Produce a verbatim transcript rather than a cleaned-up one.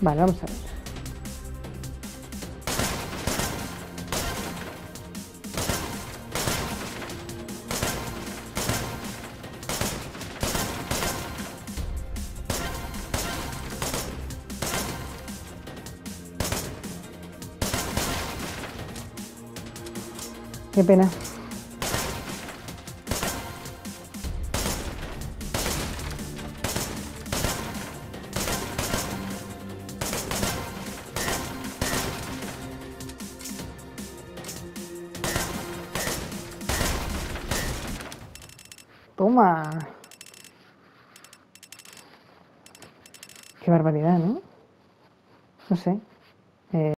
Vale, vamos a ver. Qué pena. Toma. Qué barbaridad, ¿no? No sé.